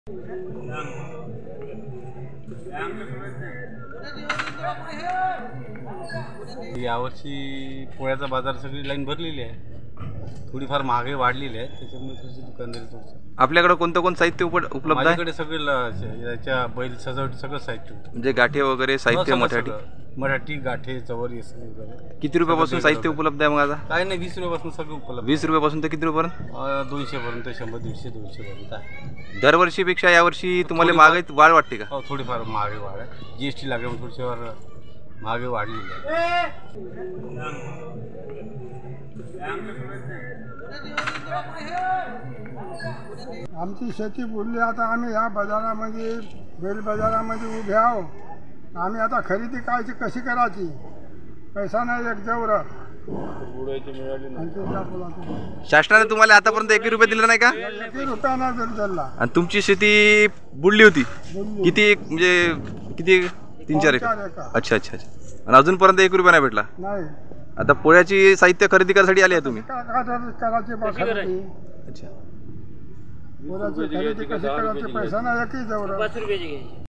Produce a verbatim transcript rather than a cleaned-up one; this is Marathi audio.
यावर्षी पोळ्याचा बाजार सगळी लाईन भरलेली आहे. थोडीफार महागाई वाढलेली आहे, त्याच्यामुळे थोडीशी दुकानदारी थोडंसं. आपल्याकडे कोणतं कोण साहित्य उप उपलब्ध आहे? माझ्याकडे सगळे याच्या बैल सजावट सगळं साहित्य म्हणजे गाठे वगैरे साहित्य, मराठी मराठी गाठे चवर हे सगळं वगैरे. किती रुपयापासून साहित्य उपलब्ध आहे मग आता? काय नाही, वीस रुपयापासून सगळं उपलब्ध. वीस रुपयापासून तर किती रुपयापर्यंत? दोनशे पर्यंत, शंभर दीडशे दोनशे पर्यंत आहे. दरवर्षीपेक्षा यावर्षी तुम्हाला महागाईत वाढ वाटते का? हो, थोडीफार महागाई वाढ आहे. जीएसटी लागल्यामुळे थोडीफार महागाई वाढलेली आहे. आमची शेती बुडली. आता आम्ही ह्या बाजारामध्ये बैल बाजारामध्ये उभे आहो. आम्ही आता खरेदी करायची कशी करायची? पैसा नाही, एक जवळ शासनाने तुम्हाला आतापर्यंत एक रुपये दिला नाही का? एक रुपया नाही दिला. आणि तुमची शेती बुडली होती किती, म्हणजे किती? तीन चार एकर. अच्छा अच्छा अच्छा. आणि अजूनपर्यंत एक रुपया नाही भेटला? नाही. आता पोळ्याची साहित्य खरेदी करायसाठी आले तुम्ही? करायची अच्छा. पोळ्याची खरेदी कशी करायची? पैसा नाही, एकही जवळ.